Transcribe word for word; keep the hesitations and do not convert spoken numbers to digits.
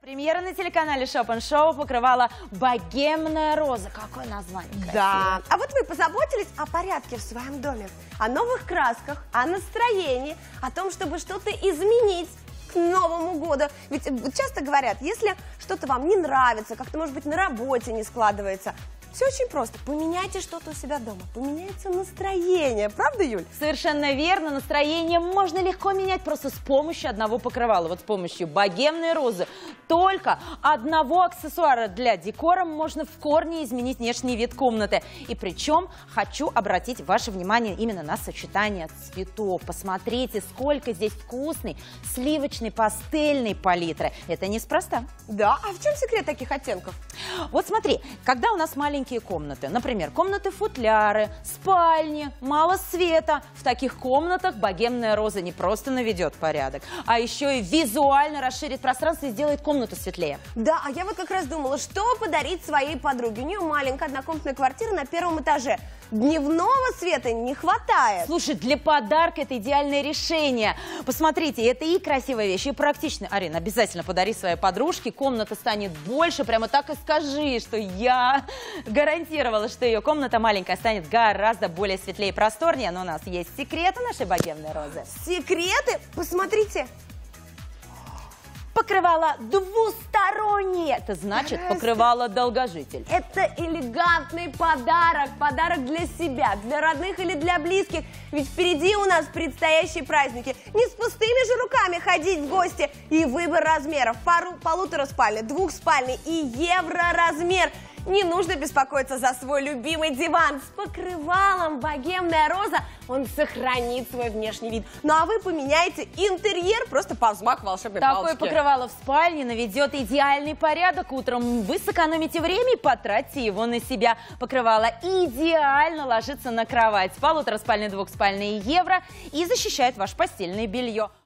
Премьера на телеканале Shop and Show покрывала «Богемная роза». Какое название красивое. Да. А вот вы позаботились о порядке в своем доме, о новых красках, о настроении, о том, чтобы что-то изменить к Новому году. Ведь часто говорят, если что-то вам не нравится, как-то, может быть, на работе не складывается, все очень просто. Поменяйте что-то у себя дома. Поменяется настроение. Правда, Юль? Совершенно верно. Настроение можно легко менять просто с помощью одного покрывала. Вот с помощью «Богемной розы». Только одного аксессуара для декора можно в корне изменить внешний вид комнаты. И причем хочу обратить ваше внимание именно на сочетание цветов. Посмотрите, сколько здесь вкусной сливочной пастельной палитры. Это неспроста. Да. А в чем секрет таких оттенков? Вот смотри, когда у нас маленькие комнаты, например, комнаты-футляры, спальни, мало света, в таких комнатах «Богемная роза» не просто наведет порядок, а еще и визуально расширит пространство и сделает комнату светлее. Да, а я вот как раз думала, что подарить своей подруге. У нее маленькая однокомнатная квартира на первом этаже. Дневного света не хватает. Слушай, для подарка это идеальное решение. Посмотрите, это и красивая вещь, и практичная. Арина, обязательно подари своей подружке, комната станет больше, прямо так и скажи, что я гарантировала, что ее комната маленькая станет гораздо более светлее и просторнее. Но у нас есть секреты нашей «Богемной розы». Секреты? Посмотрите. Покрывало двустороннее. Это значит покрывало долгожитель. Это элегантный подарок. Подарок для себя, для родных или для близких. Ведь впереди у нас предстоящие праздники. Не с пустыми же руками ходить в гости. И выбор размеров. Пару, полутораспальный, двухспальный и евроразмер. Не нужно беспокоиться за свой любимый диван. С покрывалом «Богемная роза» он сохранит свой внешний вид. Ну а вы поменяете интерьер просто по взмаху волшебной палочки. Такое покрывало в спальне наведет идеальный порядок. Утром вы сэкономите время и потратьте его на себя. Покрывало идеально ложится на кровать. Полутораспальный, двухспальный евро и защищает ваше постельное белье.